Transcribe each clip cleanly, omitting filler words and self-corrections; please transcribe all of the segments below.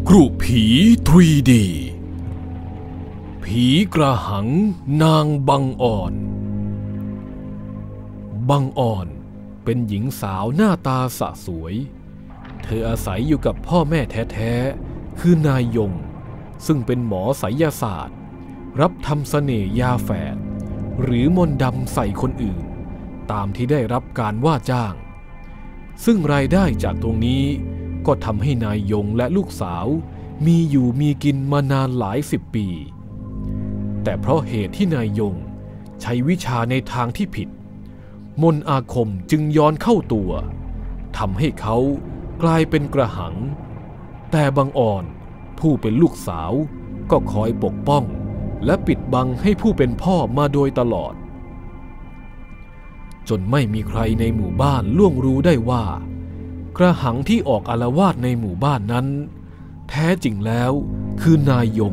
กรุผี 3D ผีกระหังนางบังอ่อนบังอ่อนเป็นหญิงสาวหน้าตาสะสวยเธออาศัยอยู่กับพ่อแม่แท้ๆคือนายยงซึ่งเป็นหมอไสยศาสตร์รับทำเสน่ห์ยาแฝดหรือมนต์ดำใส่คนอื่นตามที่ได้รับการว่าจ้างซึ่งรายได้จากตรงนี้ก็ทำให้นายยงและลูกสาวมีอยู่มีกินมานานหลาย10 ปีแต่เพราะเหตุที่นายยงใช้วิชาในทางที่ผิดมนต์อาคมจึงย้อนเข้าตัวทำให้เขากลายเป็นกระหังแต่บังอ่อนผู้เป็นลูกสาวก็คอยปกป้องและปิดบังให้ผู้เป็นพ่อมาโดยตลอดจนไม่มีใครในหมู่บ้านล่วงรู้ได้ว่ากระหังที่ออกอาละวาดในหมู่บ้านนั้นแท้จริงแล้วคือนายยง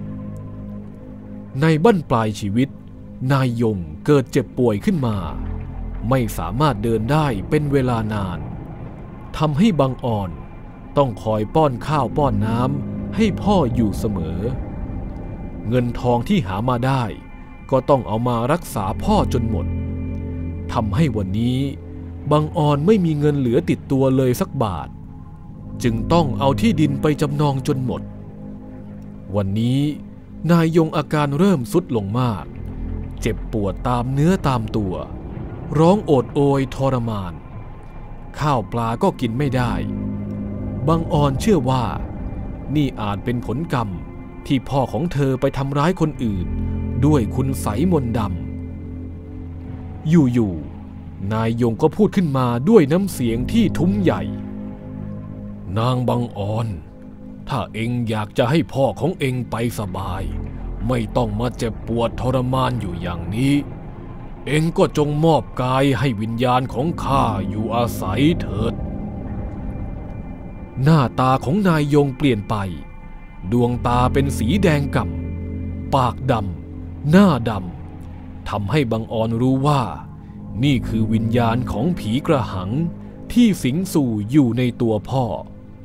ในบั้นปลายชีวิตนายยงเกิดเจ็บป่วยขึ้นมาไม่สามารถเดินได้เป็นเวลานานทำให้บังอ่อนต้องคอยป้อนข้าวป้อนน้ำให้พ่ออยู่เสมอเงินทองที่หามาได้ก็ต้องเอามารักษาพ่อจนหมดทำให้วันนี้บังอ่อนไม่มีเงินเหลือติดตัวเลยสักบาทจึงต้องเอาที่ดินไปจำนองจนหมดวันนี้นายยงอาการเริ่มทรุดลงมากเจ็บปวดตามเนื้อตามตัวร้องโอดโอยทรมานข้าวปลาก็กินไม่ได้บังอ่อนเชื่อว่านี่อาจเป็นผลกรรมที่พ่อของเธอไปทำร้ายคนอื่นด้วยคุณไสยมนต์ดำอยู่ๆนายยงก็พูดขึ้นมาด้วยน้ำเสียงที่ทุ้มใหญ่นางบังอ่อนถ้าเอ็งอยากจะให้พ่อของเอ็งไปสบายไม่ต้องมาเจ็บปวดทรมานอยู่อย่างนี้เอ็งก็จงมอบกายให้วิญญาณของข้าอยู่อาศัยเถิดหน้าตาของนายยงเปลี่ยนไปดวงตาเป็นสีแดงก่ำปากดำหน้าดำทำให้บังอ่อนรู้ว่านี่คือวิญญาณของผีกระหังที่สิงสู่อยู่ในตัวพ่อ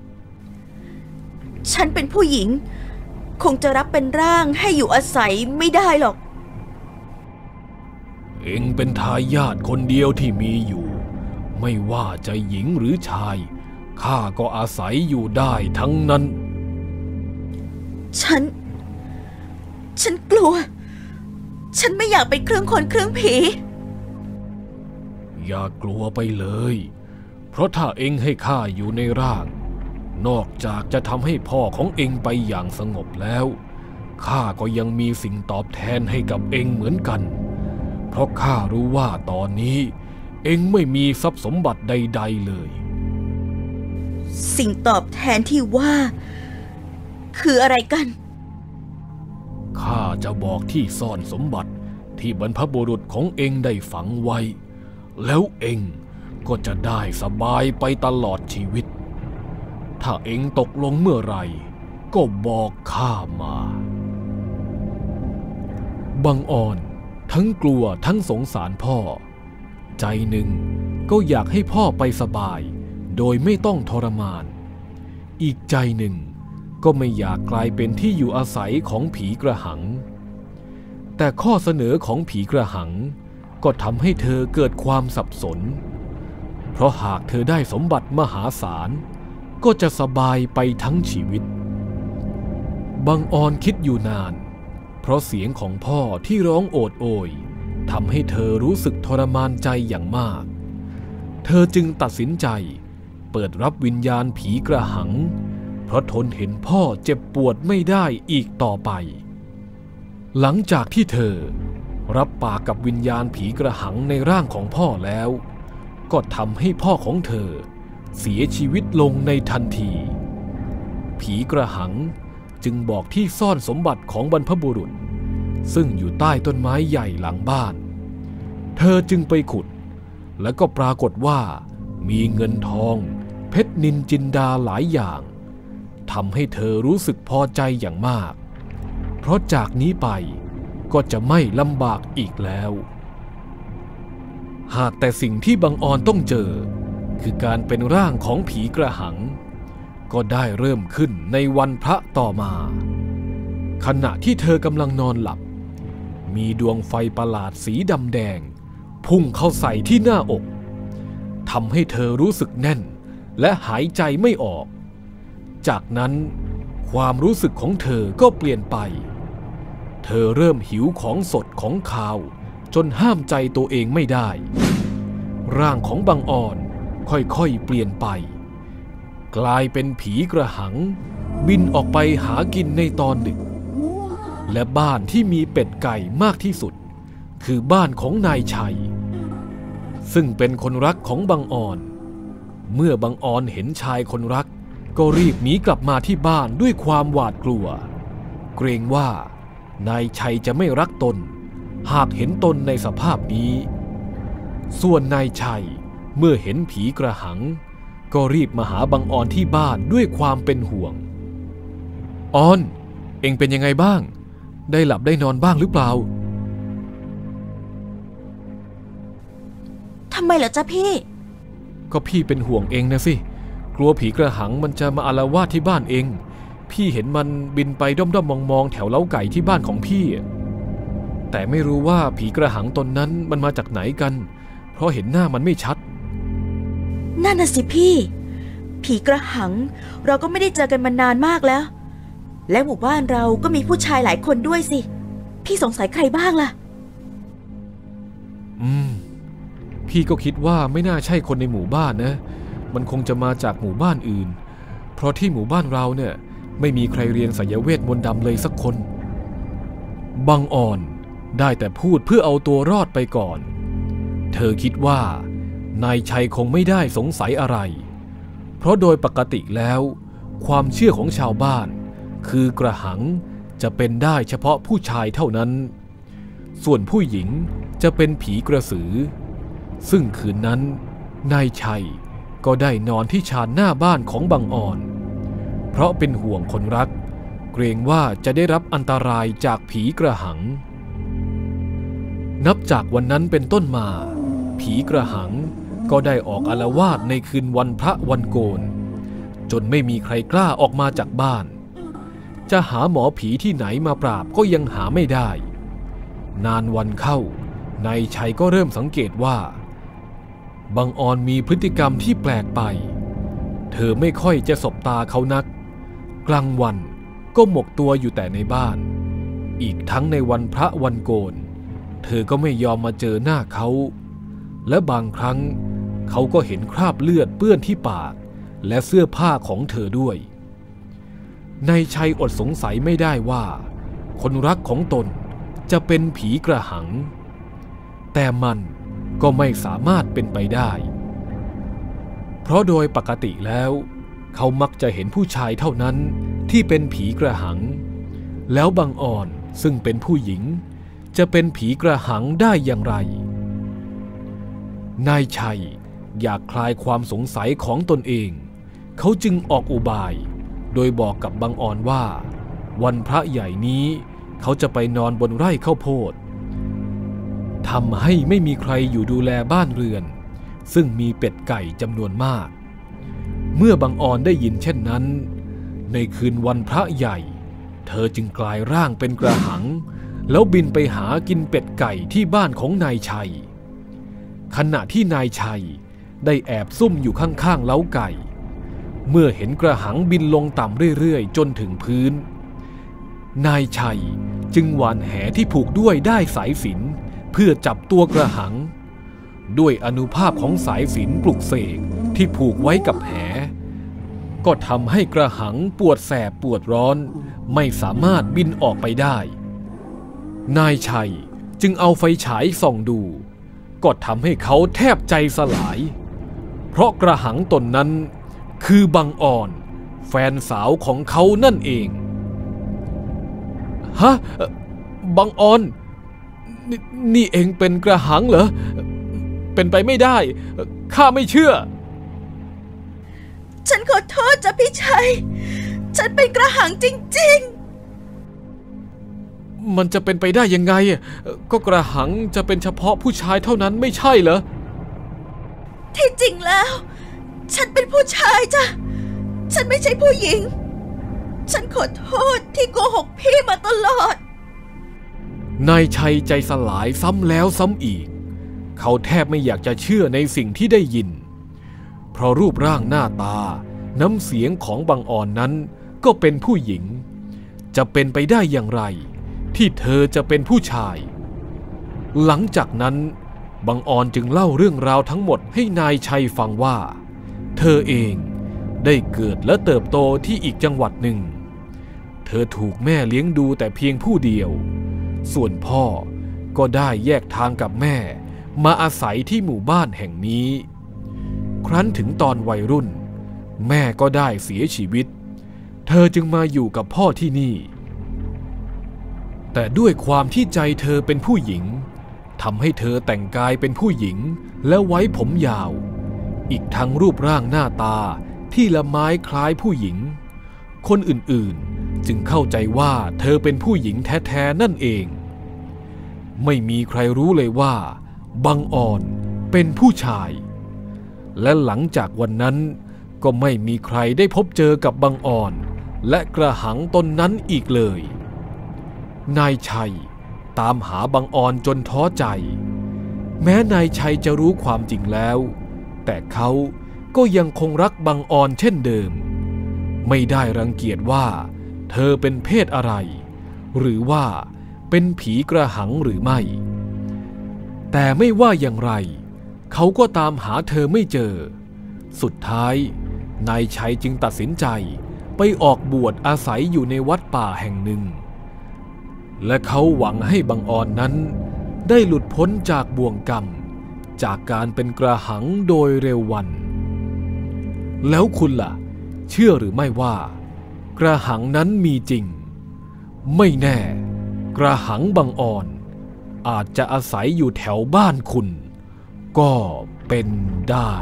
ฉันเป็นผู้หญิงคงจะรับเป็นร่างให้อยู่อาศัยไม่ได้หรอกเอ็งเป็นทายาทคนเดียวที่มีอยู่ไม่ว่าจะหญิงหรือชายข้าก็อาศัยอยู่ได้ทั้งนั้นฉันกลัวฉันไม่อยากเป็นเครื่องคนเครื่องผีอย่ากลัวไปเลยเพราะถ้าเอ็งให้ข้าอยู่ในร่างนอกจากจะทำให้พ่อของเอ็งไปอย่างสงบแล้วข้าก็ยังมีสิ่งตอบแทนให้กับเอ็งเหมือนกันเพราะข้ารู้ว่าตอนนี้เอ็งไม่มีทรัพย์สมบัติใดๆเลยสิ่งตอบแทนที่ว่าคืออะไรกันข้าจะบอกที่ซ่อนสมบัติที่บรรพบุรุษของเอ็งได้ฝังไว้แล้วเอ็งก็จะได้สบายไปตลอดชีวิตถ้าเอ็งตกลงเมื่อไหร่ก็บอกข้ามาบังอ่อนทั้งกลัวทั้งสงสารพ่อใจหนึ่งก็อยากให้พ่อไปสบายโดยไม่ต้องทรมานอีกใจหนึ่งก็ไม่อยากกลายเป็นที่อยู่อาศัยของผีกระหังแต่ข้อเสนอของผีกระหังก็ทำให้เธอเกิดความสับสนเพราะหากเธอได้สมบัติมหาศาลก็จะสบายไปทั้งชีวิตบังอ่อนคิดอยู่นานเพราะเสียงของพ่อที่ร้องโอดโอยทำให้เธอรู้สึกทรมานใจอย่างมากเธอจึงตัดสินใจเปิดรับวิญญาณผีกระหังเพราะทนเห็นพ่อเจ็บปวดไม่ได้อีกต่อไปหลังจากที่เธอรับปากกับวิญญาณผีกระหังในร่างของพ่อแล้วก็ทำให้พ่อของเธอเสียชีวิตลงในทันทีผีกระหังจึงบอกที่ซ่อนสมบัติของบรรพบุรุษซึ่งอยู่ใต้ต้นไม้ใหญ่หลังบ้านเธอจึงไปขุดแล้วก็ปรากฏว่ามีเงินทองเพชรนิลจินดาหลายอย่างทำให้เธอรู้สึกพอใจอย่างมากเพราะจากนี้ไปก็จะไม่ลำบากอีกแล้วหากแต่สิ่งที่บังอ่อนต้องเจอคือการเป็นร่างของผีกระหังก็ได้เริ่มขึ้นในวันพระต่อมาขณะที่เธอกำลังนอนหลับมีดวงไฟประหลาดสีดำแดงพุ่งเข้าใส่ที่หน้าอกทำให้เธอรู้สึกแน่นและหายใจไม่ออกจากนั้นความรู้สึกของเธอก็เปลี่ยนไปเธอเริ่มหิวของสดของคาวจนห้ามใจตัวเองไม่ได้ร่างของบังออนค่อยๆเปลี่ยนไปกลายเป็นผีกระหังบินออกไปหากินในตอนดึกและบ้านที่มีเป็ดไก่มากที่สุดคือบ้านของนายชัยซึ่งเป็นคนรักของบังออนเมื่อบังออนเห็นชายคนรักก็รีบหนีกลับมาที่บ้านด้วยความหวาดกลัวเกรงว่านายชัยจะไม่รักตนหากเห็นตนในสภาพนี้ส่วนนายชัยเมื่อเห็นผีกระหังก็รีบมาหาบังออนที่บ้านด้วยความเป็นห่วงออนเอ็งเป็นยังไงบ้างได้หลับได้นอนบ้างหรือเปล่าทำไมเหรอจ๊ะพี่ก็พี่เป็นห่วงเองนะสิกลัวผีกระหังมันจะมาอาละวาดที่บ้านเองพี่เห็นมันบินไปด้อมๆมองๆแถวเล้าไก่ที่บ้านของพี่แต่ไม่รู้ว่าผีกระหังตนนั้นมันมาจากไหนกันเพราะเห็นหน้ามันไม่ชัดนั่นน่ะสิพี่ผีกระหังเราก็ไม่ได้เจอกันมานานมากแล้วและหมู่บ้านเราก็มีผู้ชายหลายคนด้วยสิพี่สงสัยใครบ้างล่ะพี่ก็คิดว่าไม่น่าใช่คนในหมู่บ้านนะมันคงจะมาจากหมู่บ้านอื่นเพราะที่หมู่บ้านเราเนี่ยไม่มีใครเรียนไสยเวทมนต์ดำเลยสักคนบังออนได้แต่พูดเพื่อเอาตัวรอดไปก่อนเธอคิดว่านายชัยคงไม่ได้สงสัยอะไรเพราะโดยปกติแล้วความเชื่อของชาวบ้านคือกระหังจะเป็นได้เฉพาะผู้ชายเท่านั้นส่วนผู้หญิงจะเป็นผีกระสือซึ่งคืนนั้นนายชัยก็ได้นอนที่ชานหน้าบ้านของบังออนเพราะเป็นห่วงคนรักเกรงว่าจะได้รับอันตรายจากผีกระหังนับจากวันนั้นเป็นต้นมาผีกระหังก็ได้ออกอาละวาดในคืนวันพระวันโกนจนไม่มีใครกล้าออกมาจากบ้านจะหาหมอผีที่ไหนมาปราบก็ยังหาไม่ได้นานวันเข้านายชัยก็เริ่มสังเกตว่าบังออนมีพฤติกรรมที่แปลกไปเธอไม่ค่อยจะสบตาเขานักกลางวันก็หมกตัวอยู่แต่ในบ้านอีกทั้งในวันพระวันโกนเธอก็ไม่ยอมมาเจอหน้าเขาและบางครั้งเขาก็เห็นคราบเลือดเปื้อนที่ปากและเสื้อผ้าของเธอด้วยนายชัยอดสงสัยไม่ได้ว่าคนรักของตนจะเป็นผีกระหังแต่มันก็ไม่สามารถเป็นไปได้เพราะโดยปกติแล้วเขามักจะเห็นผู้ชายเท่านั้นที่เป็นผีกระหังแล้วบังออนซึ่งเป็นผู้หญิงจะเป็นผีกระหังได้อย่างไรนายชัยอยากคลายความสงสัยของตนเองเขาจึงออกอุบายโดยบอกกับบังออนว่าวันพระใหญ่นี้เขาจะไปนอนบนไร่ข้าวโพดทำให้ไม่มีใครอยู่ดูแลบ้านเรือนซึ่งมีเป็ดไก่จำนวนมากเมื่อบังออนได้ยินเช่นนั้นในคืนวันพระใหญ่เธอจึงกลายร่างเป็นกระหังแล้วบินไปหากินเป็ดไก่ที่บ้านของนายชัยขณะที่นายชัยได้แอบซุ่มอยู่ข้างๆเล้าไก่เมื่อเห็นกระหังบินลงต่ำเรื่อยๆจนถึงพื้นนายชัยจึงหว่านแหที่ผูกด้วยด้ายสายสิญจน์เพื่อจับตัวกระหังด้วยอานุภาพของสายสิญจน์ปลุกเสกที่ผูกไว้กับแหก็ทำให้กระหังปวดแสบปวดร้อนไม่สามารถบินออกไปได้นายชัยจึงเอาไฟฉายส่องดูก็ทำให้เขาแทบใจสลายเพราะกระหังตนนั้นคือบังออนแฟนสาวของเขานั่นเองฮะบังออนนี่เองเป็นกระหังเหรอเป็นไปไม่ได้ข้าไม่เชื่อฉันขอโทษจ้ะพี่ชัยฉันเป็นกระหังจริงๆมันจะเป็นไปได้ยังไงก็กระหังจะเป็นเฉพาะผู้ชายเท่านั้นไม่ใช่เหรอที่จริงแล้วฉันเป็นผู้ชายจ้ะฉันไม่ใช่ผู้หญิงฉันขอโทษที่โกหกพี่มาตลอดนายชัยใจสลายซ้ำแล้วซ้ำอีกเขาแทบไม่อยากจะเชื่อในสิ่งที่ได้ยินเพราะรูปร่างหน้าตาน้ำเสียงของบังออนนั้นก็เป็นผู้หญิงจะเป็นไปได้อย่างไรที่เธอจะเป็นผู้ชายหลังจากนั้นบังออนจึงเล่าเรื่องราวทั้งหมดให้นายชัยฟังว่าเธอเองได้เกิดและเติบโตที่อีกจังหวัดหนึ่งเธอถูกแม่เลี้ยงดูแต่เพียงผู้เดียวส่วนพ่อก็ได้แยกทางกับแม่มาอาศัยที่หมู่บ้านแห่งนี้ครั้นถึงตอนวัยรุ่นแม่ก็ได้เสียชีวิตเธอจึงมาอยู่กับพ่อที่นี่แต่ด้วยความที่ใจเธอเป็นผู้หญิงทำให้เธอแต่งกายเป็นผู้หญิงและไว้ผมยาวอีกทั้งรูปร่างหน้าตาที่ละไม้คล้ายผู้หญิงคนอื่นๆจึงเข้าใจว่าเธอเป็นผู้หญิงแท้ๆนั่นเองไม่มีใครรู้เลยว่าบังออนเป็นผู้ชายและหลังจากวันนั้นก็ไม่มีใครได้พบเจอกับบังออนและกระหังตนนั้นอีกเลยนายชัยตามหาบังออนจนท้อใจแม้นายชัยจะรู้ความจริงแล้วแต่เขาก็ยังคงรักบังออนเช่นเดิมไม่ได้รังเกียจว่าเธอเป็นเพศอะไรหรือว่าเป็นผีกระหังหรือไม่แต่ไม่ว่าอย่างไรเขาก็ตามหาเธอไม่เจอสุดท้ายนายชัยจึงตัดสินใจไปออกบวชอาศัยอยู่ในวัดป่าแห่งหนึ่งและเขาหวังให้บังออนนั้นได้หลุดพ้นจากบ่วงกรรมจากการเป็นกระหังโดยเร็ววันแล้วคุณล่ะเชื่อหรือไม่ว่ากระหังนั้นมีจริงไม่แน่กระหังบังออนอาจจะอาศัยอยู่แถวบ้านคุณก็เป็นได้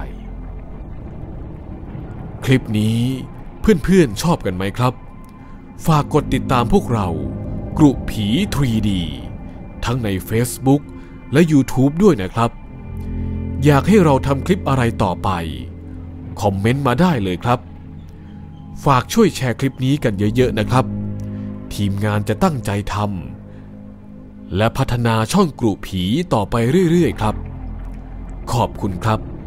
คลิปนี้เพื่อนๆชอบกันไหมครับฝากกดติดตามพวกเรากรุผี 3D ทั้งใน Facebook และ YouTube ด้วยนะครับอยากให้เราทำคลิปอะไรต่อไปคอมเมนต์มาได้เลยครับฝากช่วยแชร์คลิปนี้กันเยอะๆนะครับทีมงานจะตั้งใจทำและพัฒนาช่องกรุผีต่อไปเรื่อยๆครับขอบคุณครับ